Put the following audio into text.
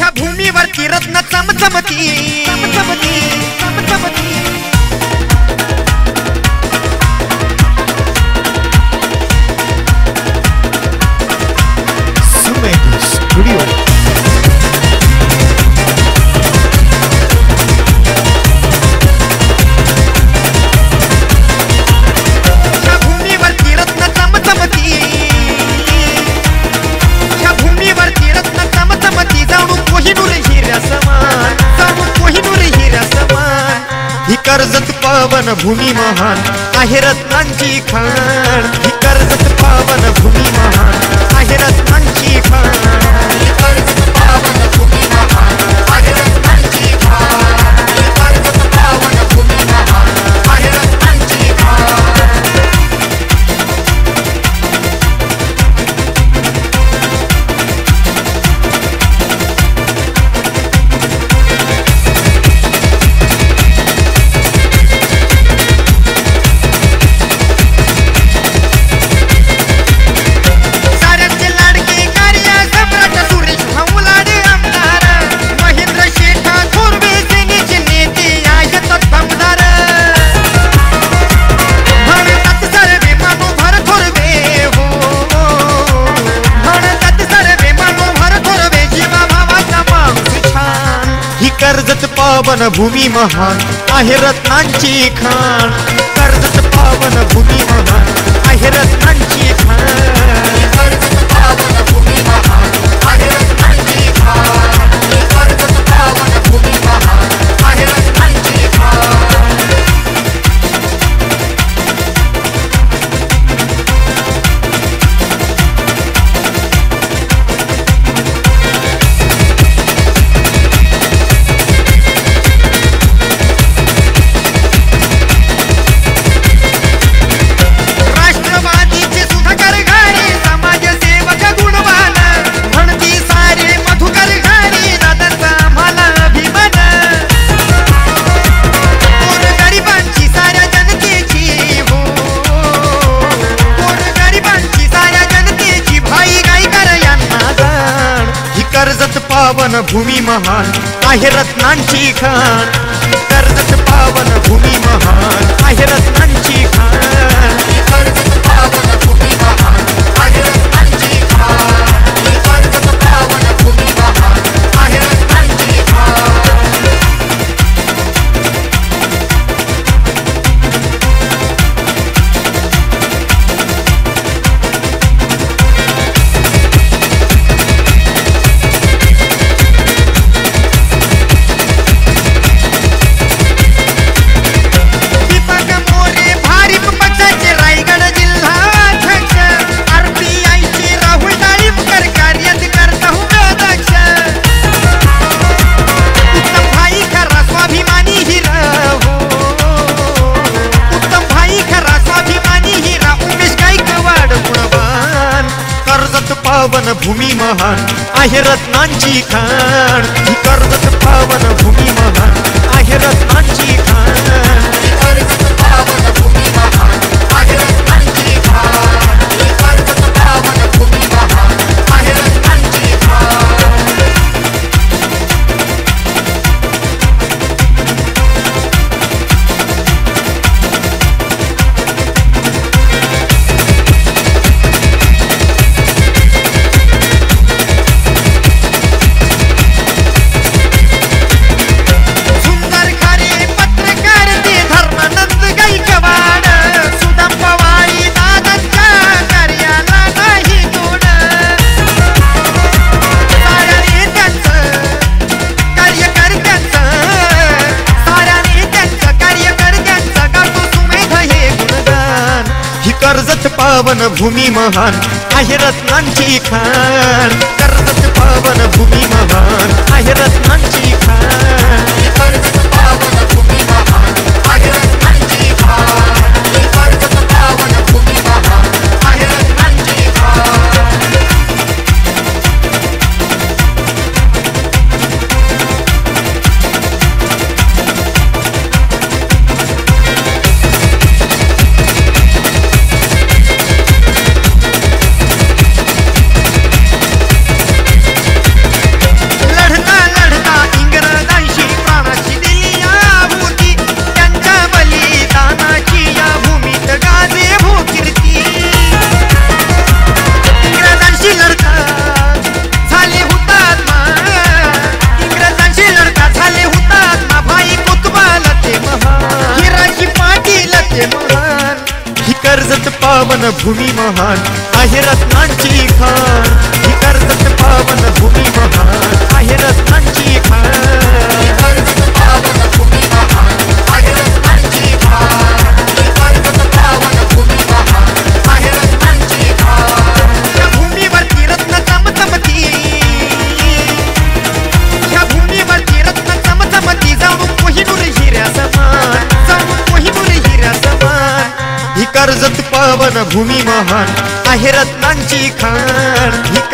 ह्या भूमीवरती रत्न चमचमती चमचमती चमचमती सुमेध स्टुडिओ कर्जत पावन भूमी महान आहे रत्नांची खाण ही कर्जत पावन भूमी महान आहे रत्नांची खाण कर्जत पावन भूमी महान आहे रत्नांची खाण कर्जत पावन भूमी महान आहे रत्नांची खाण कर्जत पावन भूमी महान आहे रत्नांची खाण कर्जत पावन भूमी महान आहे रत्नांची खाण कर्जत पावन भूमी महान आहे रत्नांची खाण कर्जत पावन भूमी महान आहे रत्नांची खाण कर्जत पावन भूमी महान आहे रत्नांची खाण कर्जत पावन भूमी महान आहे रत्नांची खाण कर्जत पावन भूमी महान आहे रत्नांची खाण कर्जत पावन भूमी महान आहे रत्नांची खाण पावन भूमी महान आहे रत्नांची खाण ही कर्जत पावन भूमी महान आहे रत्नांची खाण कर्जत पावन भूमी महान आहे रत्नांची खाण कर्जत पावन भूमी महान आहे रत्नांची खाण कर्जत पावन भूमी महान आहे रत्नांची खाण कर्जत पावन भूमी महान आहे रत्नांची खाण कर्जत पावन भूमी महान आहे रत्नांची खाण कर्जत पावन भूमी महान आहे रत्नांची खाण लढना भूमी महान आहे रत्नांची खाण ही कर्जत पावन भूमी महान आहे रत्नांची खाण कर्जत पावन भूमी महान आहे रत्नांची खाण कर्जत पावन भूमी महान आहे रत्नांची खाण या भूमीवरती रत्न चमचमती या भूमीवरती रत्न चमचमती जाऊन कोहिनूर हिऱ्या समान जाऊन कोहिनूर हिऱ्या समान ही कर्जत पावन भूमी महान आहे रत्नांची खाण ही